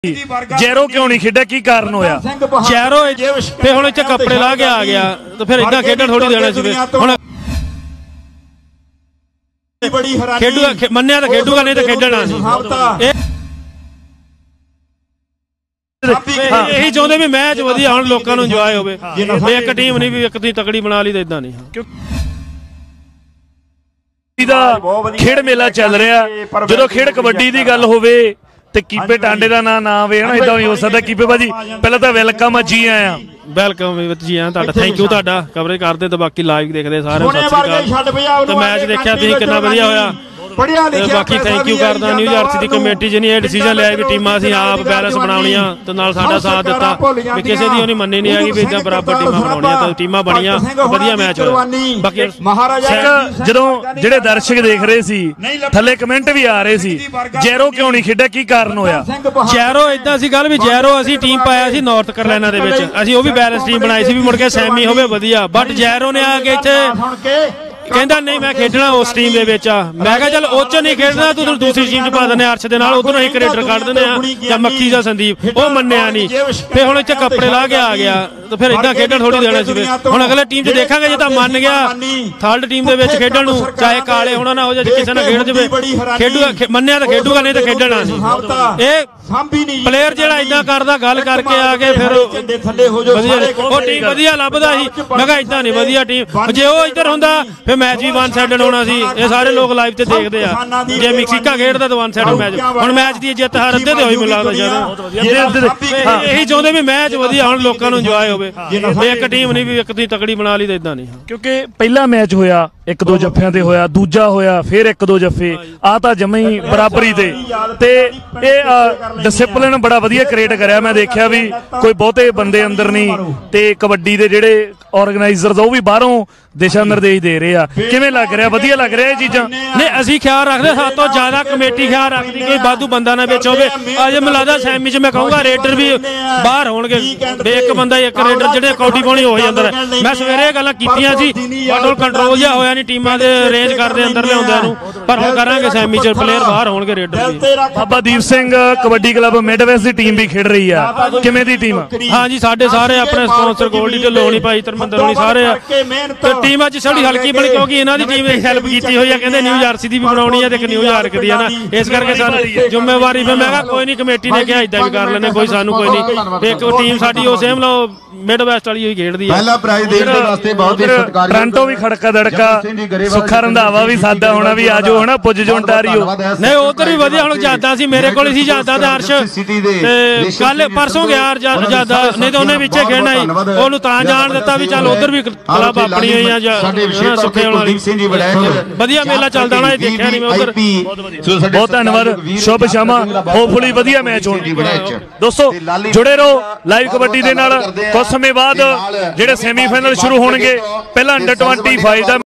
जैरो क्यों नहीं खेड़ा की कारण होया? जैरो फिर हुण इत्थे कपड़े ला के आ गया तो फिर इदां खेडण थोड़ी देना सी। हुण खेडूगा मन्निया तो खेडूगा नहीं तो खेडना नहीं। यही चाहते भी मैच वधिया हुण लोकां नूं इंजॉय होवे। एक टीम नहीं भी एक दी तकड़ी बना ली तो इदां नहीं। खेड मेला चल रहा जो खेड कबड्डी की गल होवे ते कीपे टांडे का ना आवे ना इदां नहीं हो सकता। कीपे भाजी पहले तो वेलकम जी आया। वेलकम जी आया तुहाडा थैंक यू तुहाडा कवरेज करदे ते बाकी लाइव देखदे सारे सत श्री अकाल। ते मैच देखिया तुसीं किन्ना वधिया होया। बाकी थैंक यू करदा न्यूयॉर्क दी कमेटी जिन्हें यह डिसीजन लिया भी टीमां असीं आप बैलेंस बनाउणियां ते नाल साडा साथ दिता भी किसी दी ओनी मन्नी नहीं हैगी भी इदां बराबर टीमां बनाउणियां ते टीमां बणियां वधिया मैच होया। बाकी जदों जिहड़े दर्शक देख रहे सी थल्ले कमेंट भी आ रहे सी जैरो क्यों नहीं खेडा की कारण होया? जैरो इदां सी गल भी जैरो असीं टीम पाया सी नार्थ कैरोलिना दे विच असीं ओह भी बैलेंस टीम बनाई सी भी मुड़ के सैमी होवे वधिया बट जैरो ने आके इत्थे कहता नहीं मैं खेडना उस टीम दे विच आ। मैं कहा चल उस च नहीं खेडना तू दूसरी टीम च पा दिंदे अर्श दे नाल उधरों एक रेडर कढ दिंदे आ जां मक्खी दा संदीप ओह मन्निया नहीं। फिर हुण इत्थे कपड़े ला के आ गया तो फिर इदां खेडण थोड़ी देना सी। हुण अगले टीम च देखांगे जे तां मन गया थर्ड टीम दे विच खेडण नूं चाहे काले होना ना हो जां किसे नाल खेड जवे खेडूगा मन्निया तो खेडूगा नहीं तो खेडना नहीं। ए प्लेयर जेहड़ा इदां करदा गल करके आ के फिर वधिया ओह टीम वधिया लभदा सी। मैं कहा इदां नहीं वधिया टीम जे ओह इधर हुंदा फिर मैच भी वन साइडेड होना सी। ये सारे लोग लाइव ते देखदे आ जे मैक्सिका खेडदा तो वन साइडेड मैच हुण मैच दी जिੱਤ हार अद्धे ते होई मिल लगदा शायद। यही चाहते भी मैच वधिया हुण लोकां नूं इंजॉय होवे। एक टीम नहीं भी एक दी तकड़ी बना ली तो इदां नहीं। क्योंकि पहला मैच होया एक दो जफ्फियां ते होया दूजा होया फिर एक दो जफ्फे आ तां जम्मे ही बराबरी ते डिसिपलिन बड़ा वधिया क्रिएट करया। मैं देखिया भी कोई बहुते बंदे अंदर नहीं ते कबड्डी दे जिहड़े ऑर्गेनाइजर वो भी बाहरों दिशा निर्देश दे रहे आ। किवें लग रहा वधिया लग रहा चीज़ां? नहीं असीं ख्याल रखते सब तो ज्यादा कमेटी ख्याल रखती कोई वाधू बंदा ना बिच होवे। अज मैं लगदा सैमी च मैं कहूँगा रेडर भी बाहर होणगे एक बंदा एक रेडर जिहड़े कौडी पाउणी हो जांदा है। मैं सवेरे गल्लां कीतियां सी बट ओह कंट्रोल जिहा होया नहीं टीमां दे रेंज करदे अंदर लिआउंदिਆਂ ਨੂੰ पर हुण करांगे सैमी च प्लेयर बाहर होणगे रेडर भी। बाबा दीप सिंह कबड्डी क्लब मिडवेस्ट की टीम भी खेड रही है किवें दी टीम? हाँ जी साडे सारे अपने स्पॉन्सर गोल्डी ढिल्लों होनी भाई धर्मेंद्र होनी सारे टीम अज थोड़ी हल्की बनी क्योंकि इन्हां दी टीम ने हैल्प की हुई है। कहते न्यूयॉर्क दी भी बनाउणी है ते न्यूयॉर्क दी है ना इस करके सारी जिम्मेवारी फिर मैं कहा कोई नहीं कमेटी ने कहा इदां भी कर लेने कोई सानू कोई नहीं। एक टीम साडी ओ सेम लो मिड वेस्ट वाली ही खेडदी है। पहला प्राइज देण दे वास्ते बहुत ही सत्कार टोरंटो भी खड़का दड़का सुखा रंधावा भी सादा होना भी आजो है ना पुज जो ओंटारियो नहीं उधर भी वधिया हुण जादा सी मेरे कोल सी जादा ते अर्श ते कल परसों गया जादा नहीं तो उन्हें विचे खेडना ही ओनू तां जाण दित्ता भी चल उधर भी क्लब अपनी होई आ सुखे वाली वधिया मेला चलदा ना देखिया नहीं मैं उधर। बहुत धन्यवाद शुभ शामा होपफुली वधिया मैच हो। दोस्तों जुड़े रहो लाइव कबड्डी दे नाल। कुछ समय बाद जिहड़े सैमीफाइनल शुरू होणगे पहला अंडर 25 दा